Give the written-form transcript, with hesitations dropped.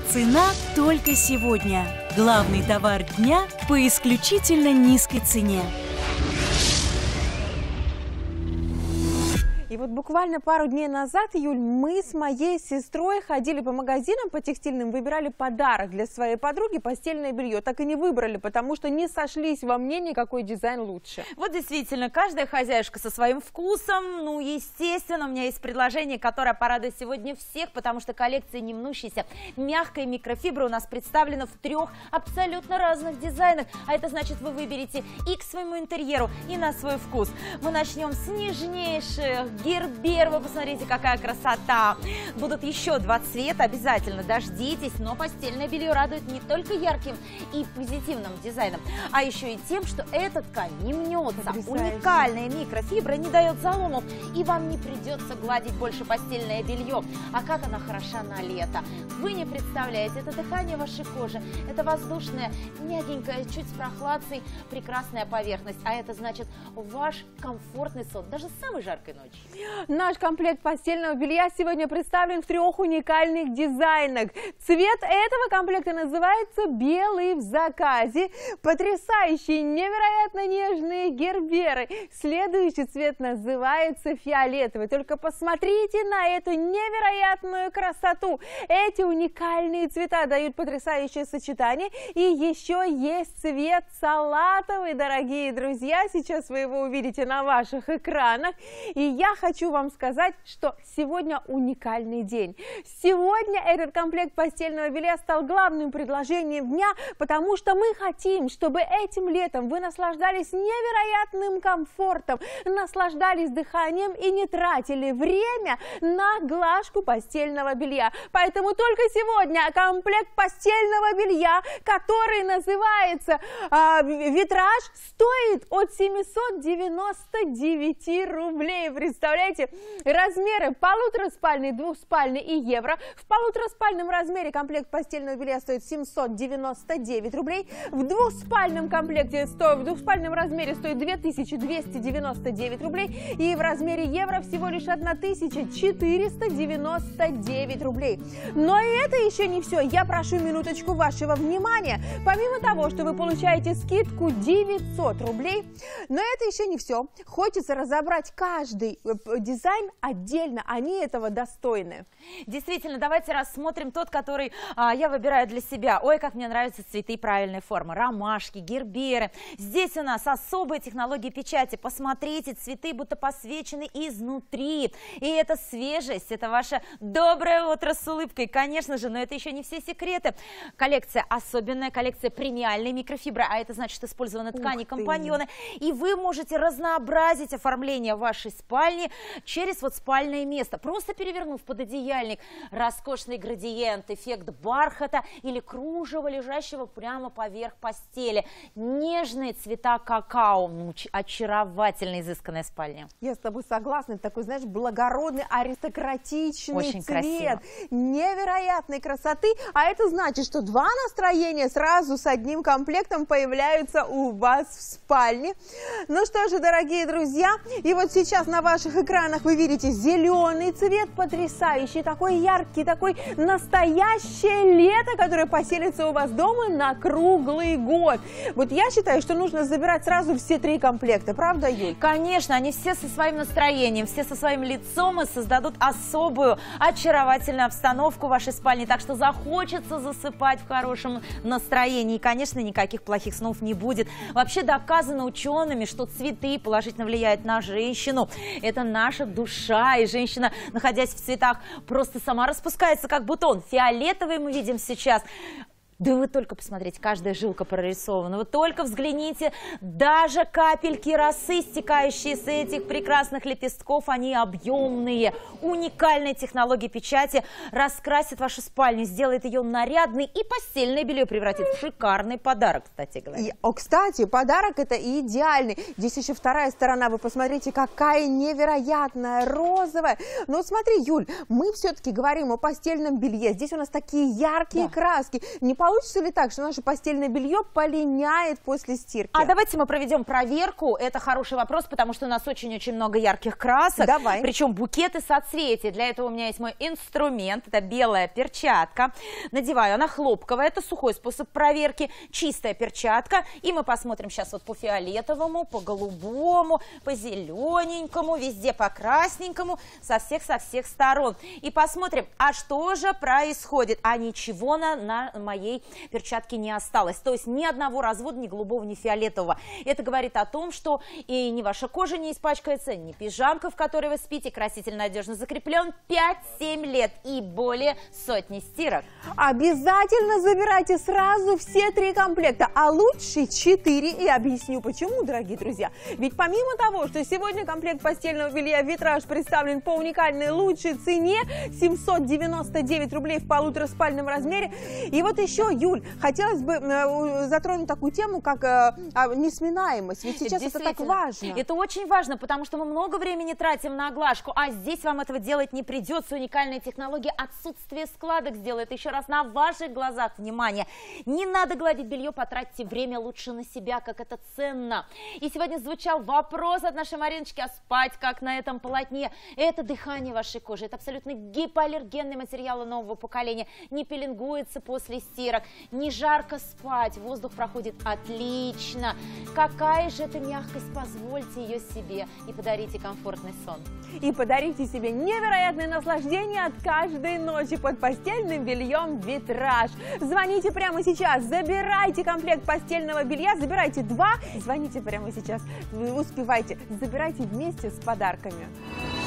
Цена только сегодня. Главный товар дня по исключительно низкой цене. И вот буквально пару дней назад, Юль, мы с моей сестрой ходили по магазинам, по текстильным, выбирали подарок для своей подруги, постельное белье. Так и не выбрали, потому что не сошлись во мнении, какой дизайн лучше. Вот действительно, каждая хозяюшка со своим вкусом. Ну, естественно, у меня есть предложение, которое порадует сегодня всех, потому что коллекция не мнущаяся. Мягкая микрофибра у нас представлена в 3 абсолютно разных дизайнах. А это значит, вы выберете и к своему интерьеру, и на свой вкус. Мы начнем с нежнейших гербер. Вы посмотрите, какая красота. Будут еще 2 цвета, обязательно дождитесь. Но постельное белье радует не только ярким и позитивным дизайном, а еще и тем, что эта ткань не мнется. Уникальная микрофибра не дает заломов, и вам не придется гладить больше постельное белье. А как она хороша на лето. Вы не представляете, это дыхание вашей кожи. Это воздушная, мягенькая, чуть с прохладцей, прекрасная поверхность. А это значит ваш комфортный сон, даже с самой жаркой ночи. Наш комплект постельного белья сегодня представлен в 3 уникальных дизайнах. Цвет этого комплекта называется «Белый в заказе». Потрясающие, невероятно нежные герберы. Следующий цвет называется «Фиолетовый». Только посмотрите на эту невероятную красоту. Эти уникальные цвета дают потрясающее сочетание. И еще есть цвет салатовый, дорогие друзья. Сейчас вы его увидите на ваших экранах. И я хочу вам сказать, что сегодня уникальный день. Сегодня этот комплект постельного белья стал главным предложением дня, потому что мы хотим, чтобы этим летом вы наслаждались невероятным комфортом, наслаждались дыханием и не тратили время на глажку постельного белья. Поэтому только сегодня комплект постельного белья, который называется «Витраж», стоит от 799 рублей. Представляете, размеры полутораспальный, двухспальный и евро. В полутораспальном размере комплект постельного белья стоит 799 рублей. В двухспальном размере стоит 2299 рублей. И в размере евро всего лишь 1499 рублей. Но и это еще не все. Я прошу минуточку вашего внимания. Помимо того, что вы получаете скидку 900 рублей, но это еще не все. Хочется разобрать каждый дизайн отдельно, они этого достойны. Действительно, давайте рассмотрим тот, который я выбираю для себя. Ой, как мне нравятся цветы правильной формы. Ромашки, герберы. Здесь у нас особая технология печати. Посмотрите, цветы будто посвечены изнутри. И это свежесть, это ваше доброе утро с улыбкой. Конечно же, но это еще не все секреты. Коллекция особенная, коллекция премиальной микрофибры. А это значит, использованы ткани, компаньоны. И вы можете разнообразить оформление вашей спальни через вот спальное место, просто перевернув пододеяльник. Роскошный градиент, эффект бархата или кружева, лежащего прямо поверх постели. Нежные цвета какао. Ну, очаровательно изысканная спальня. Я с тобой согласна. Это такой, знаешь, благородный, аристократичный очень цвет. Красиво. Невероятной красоты. А это значит, что 2 настроения сразу с одним комплектом появляются у вас в спальне. Ну что же, дорогие друзья, и вот сейчас на ваших экранах вы видите зеленый цвет, потрясающий, такой яркий, такой настоящее лето, которое поселится у вас дома на круглый год. Вот я считаю, что нужно забирать сразу все 3 комплекта, правда, Юль? Конечно, они все со своим настроением, все со своим лицом и создадут особую, очаровательную обстановку в вашей спальне. Так что захочется засыпать в хорошем настроении. И, конечно, никаких плохих снов не будет. Вообще доказано учеными, что цветы положительно влияют на женщину. Это наша душа, и женщина, находясь в цветах, просто сама распускается, как бутон. Фиолетовый мы видим сейчас. Да вы только посмотрите, каждая жилка прорисована. Вы только взгляните, даже капельки росы, стекающие с этих прекрасных лепестков, они объемные. Уникальная технология печати раскрасит вашу спальню, сделает ее нарядной, и постельное белье превратит в шикарный подарок, кстати говоря. Кстати, подарок это идеальный. Здесь еще вторая сторона. Вы посмотрите, какая невероятная, розовая. Но смотри, Юль, мы все-таки говорим о постельном белье. Здесь у нас такие яркие краски. Не получится получится ли так, что наше постельное белье полиняет после стирки? А давайте мы проведем проверку. Это хороший вопрос, потому что у нас очень-очень много ярких красок. Давай. Причем букеты соцветий. Для этого у меня есть мой инструмент. Это белая перчатка. Надеваю, она хлопковая. Это сухой способ проверки. Чистая перчатка. И мы посмотрим сейчас вот по фиолетовому, по голубому, по зелененькому, везде по красненькому, со всех сторон. И посмотрим, а что же происходит. А ничего на моей перчатке не осталось. То есть ни одного развода, ни голубого, ни фиолетового. Это говорит о том, что и ни ваша кожа не испачкается, ни пижамка, в которой вы спите, краситель надежно закреплен 5-7 лет и более сотни стирок. Обязательно забирайте сразу все 3 комплекта, а лучше 4. И объясню почему, дорогие друзья. Ведь помимо того, что сегодня комплект постельного белья «Витраж» представлен по уникальной лучшей цене 799 рублей в полутораспальном размере. И вот еще, Юль, хотелось бы затронуть такую тему, как несминаемость. Ведь сейчас это так важно. Это очень важно, потому что мы много времени тратим на оглажку, а здесь вам этого делать не придется. Уникальная технология отсутствия складок сделает еще раз на ваших глазах. Внимание! Не надо гладить белье, потратьте время лучше на себя, как это ценно. И сегодня звучал вопрос от нашей Мариночки, а спать как на этом полотне? Это дыхание вашей кожи, это абсолютно гипоаллергенные материалы нового поколения, не пеленгуется после стирок, не жарко спать, воздух проходит отлично. Какая же это мягкость, позвольте ее себе и подарите комфортный сон. И подарите себе невероятное наслаждение от каждой ночи под постельным бельем «Витраж». Звоните прямо сейчас, забирайте комплект постельного белья, забирайте 2, звоните прямо сейчас, вы успевайте, забирайте вместе с подарками.